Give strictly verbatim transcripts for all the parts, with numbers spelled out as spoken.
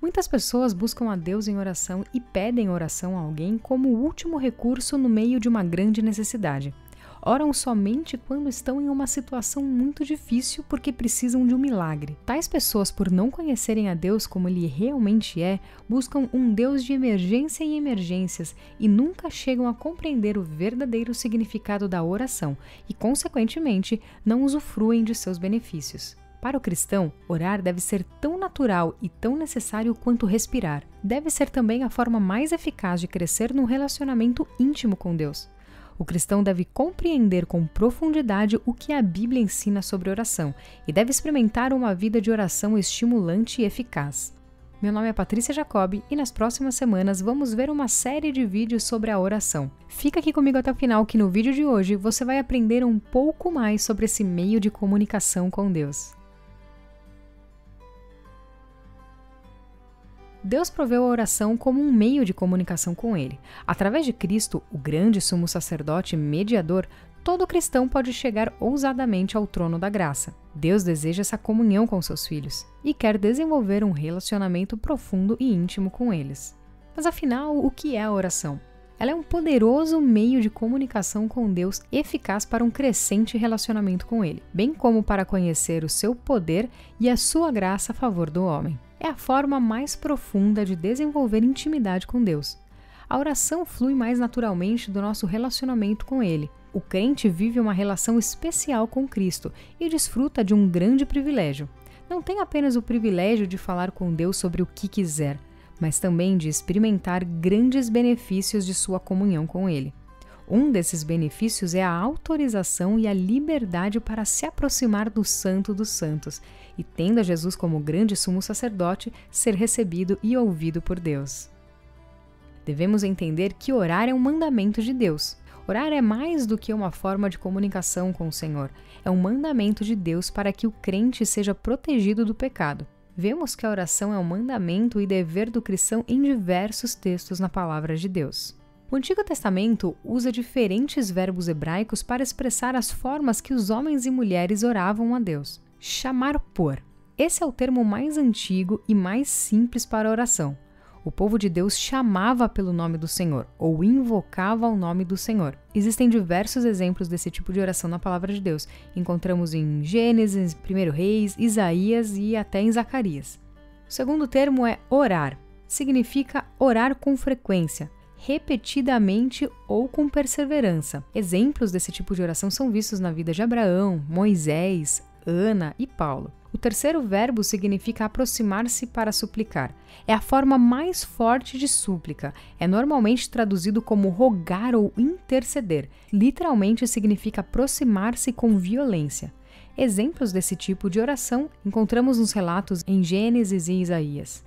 Muitas pessoas buscam a Deus em oração e pedem oração a alguém como último recurso no meio de uma grande necessidade. Oram somente quando estão em uma situação muito difícil porque precisam de um milagre. Tais pessoas, por não conhecerem a Deus como Ele realmente é, buscam um Deus de emergência em emergências e nunca chegam a compreender o verdadeiro significado da oração e, consequentemente, não usufruem de seus benefícios. Para o cristão, orar deve ser tão natural e tão necessário quanto respirar. Deve ser também a forma mais eficaz de crescer num relacionamento íntimo com Deus. O cristão deve compreender com profundidade o que a Bíblia ensina sobre oração e deve experimentar uma vida de oração estimulante e eficaz. Meu nome é Patrícia Jacobi e nas próximas semanas vamos ver uma série de vídeos sobre a oração. Fica aqui comigo até o final que no vídeo de hoje você vai aprender um pouco mais sobre esse meio de comunicação com Deus. Deus proveu a oração como um meio de comunicação com Ele. Através de Cristo, o grande sumo sacerdote mediador, todo cristão pode chegar ousadamente ao trono da graça. Deus deseja essa comunhão com seus filhos e quer desenvolver um relacionamento profundo e íntimo com eles. Mas afinal, o que é a oração? Ela é um poderoso meio de comunicação com Deus eficaz para um crescente relacionamento com Ele, bem como para conhecer o seu poder e a sua graça a favor do homem. É a forma mais profunda de desenvolver intimidade com Deus. A oração flui mais naturalmente do nosso relacionamento com Ele. O crente vive uma relação especial com Cristo e desfruta de um grande privilégio. Não tem apenas o privilégio de falar com Deus sobre o que quiser, mas também de experimentar grandes benefícios de sua comunhão com Ele. Um desses benefícios é a autorização e a liberdade para se aproximar do Santo dos Santos e, tendo a Jesus como grande sumo sacerdote, ser recebido e ouvido por Deus. Devemos entender que orar é um mandamento de Deus. Orar é mais do que uma forma de comunicação com o Senhor. É um mandamento de Deus para que o crente seja protegido do pecado. Vemos que a oração é um mandamento e dever do cristão em diversos textos na palavra de Deus. O Antigo Testamento usa diferentes verbos hebraicos para expressar as formas que os homens e mulheres oravam a Deus. Chamar por. Esse é o termo mais antigo e mais simples para a oração. O povo de Deus chamava pelo nome do Senhor, ou invocava o nome do Senhor. Existem diversos exemplos desse tipo de oração na palavra de Deus. Encontramos em Gênesis, primeiro Reis, Isaías e até em Zacarias. O segundo termo é orar. Significa orar com frequência, repetidamente ou com perseverança. Exemplos desse tipo de oração são vistos na vida de Abraão, Moisés, Ana e Paulo. O terceiro verbo significa aproximar-se para suplicar. É a forma mais forte de súplica. É normalmente traduzido como rogar ou interceder. Literalmente significa aproximar-se com violência. Exemplos desse tipo de oração encontramos nos relatos em Gênesis e Isaías.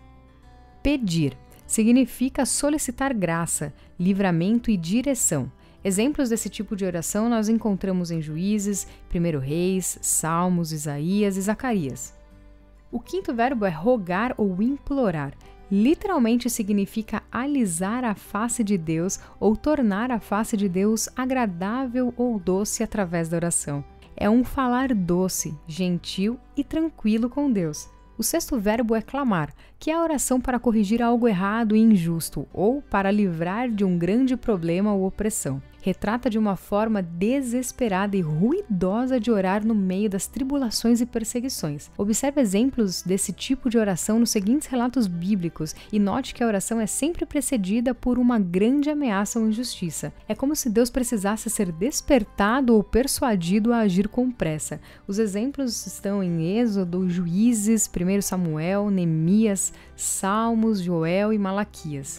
Pedir significa solicitar graça, livramento e direção. Exemplos desse tipo de oração nós encontramos em Juízes, primeiro Reis, Salmos, Isaías e Zacarias. O quinto verbo é rogar ou implorar. Literalmente significa alisar a face de Deus ou tornar a face de Deus agradável ou doce através da oração. É um falar doce, gentil e tranquilo com Deus. O sexto verbo é clamar, que é a oração para corrigir algo errado e injusto ou para livrar de um grande problema ou opressão. Retrata de uma forma desesperada e ruidosa de orar no meio das tribulações e perseguições. Observe exemplos desse tipo de oração nos seguintes relatos bíblicos e note que a oração é sempre precedida por uma grande ameaça ou injustiça. É como se Deus precisasse ser despertado ou persuadido a agir com pressa. Os exemplos estão em Êxodo, Juízes, primeiro Samuel, Neemias, Salmos, Joel e Malaquias.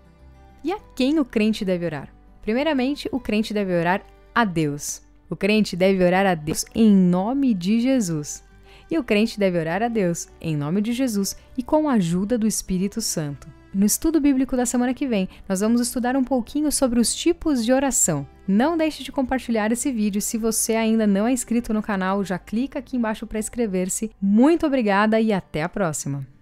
E a quem o crente deve orar? Primeiramente, o crente deve orar a Deus. O crente deve orar a Deus em nome de Jesus. E o crente deve orar a Deus em nome de Jesus e com a ajuda do Espírito Santo. No estudo bíblico da semana que vem, nós vamos estudar um pouquinho sobre os tipos de oração. Não deixe de compartilhar esse vídeo. Se você ainda não é inscrito no canal, já clica aqui embaixo para inscrever-se. Muito obrigada e até a próxima!